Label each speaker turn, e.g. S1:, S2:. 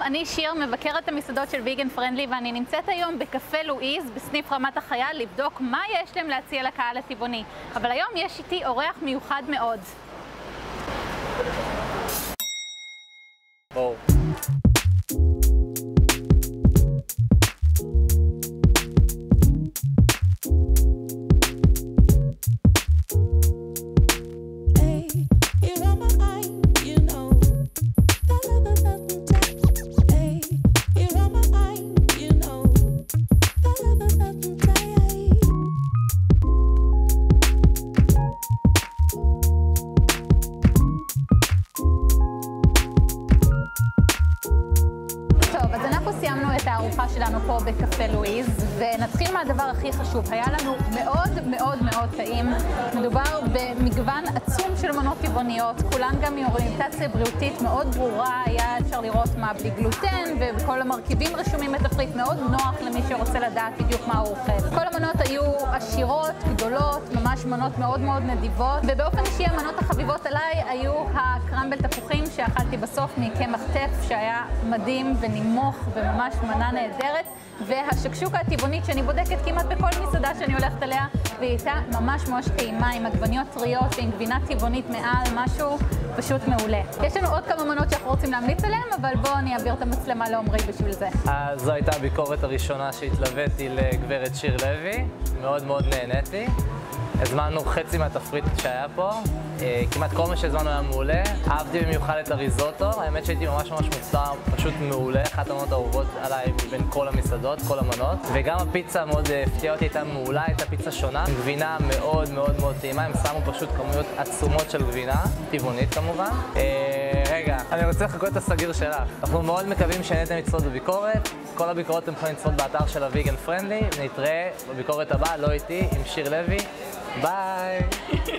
S1: אני שיר, מבקרת המסעדות של ויגן פרנדלי, ואני נמצאת היום בקפה לואיז בסניף רמת החייל לבדוק מה יש להם להציע לקהל הטבעוני. אבל היום יש איתי אורח מיוחד מאוד.
S2: בואו. סיימנו את הארוחה שלנו פה בקפה לואיז, ונתחיל מהדבר הכי חשוב. היה לנו מאוד מאוד מאוד טעים. מדובר במגוון עצום של מנות טבעוניות, כולן גם מאוריינטציה בריאותית מאוד ברורה. היה אפשר לראות מה בלי גלוטן, ובכל המרכיבים רשומים בתפריט. מאוד נוח למי שרוצה לדעת בדיוק מה הוא אוכל. כל המנות היו עשירות, גדולות, ממש מנות מאוד מאוד נדיבות, ובאופן אישי המנות החביבות עליי היו הקרמבל תפוחים שאכלתי בסוף מקמח טף, שהיה מדהים ונימוך וממש מנה נהדרת, והשקשוקה הטבעונית שאני בודקת כמעט בכל מסעדה שאני הולכת עליה, והיא הייתה ממש ממש טעימה עם עגבניות טריות ועם גבינה טבעונית מעל, משהו פשוט מעולה. יש לנו עוד כמה מנות שאנחנו רוצים להמליץ עליהן, אבל בואו אני אעביר את המצלמה לעומרי בשביל זה. זו הייתה הביקורת הראשונה שהתלוויתי לגברת שיר לוי, מאוד מאוד נהניתי. הזמנו חצי מהתפריט שהיה פה, כמעט כל מה שהזמנו היה מעולה. אהבתי במיוחד את הריזוטו, האמת שהייתי ממש מוצלח, פשוט מעולה, אחת המנות האהובות עליי בין כל המסעדות, כל המנות. וגם הפיצה מאוד הפתיעה אותי, הייתה מעולה, הייתה פיצה שונה, עם גבינה מאוד מאוד מאוד טעימה, הם שמו פשוט כמויות עצומות של גבינה, טבעונית כמובן. רגע, אני רוצה לחכות את הסגיר שלך. אנחנו מאוד מקווים שנהנתם לצפות בביקורת, כל הביקורות אתם יכולים לצפות באתר של הוויגן פרנדלי, ונתראה בביקורת הבאה, לא איתי, עם שיר לוי. ביי!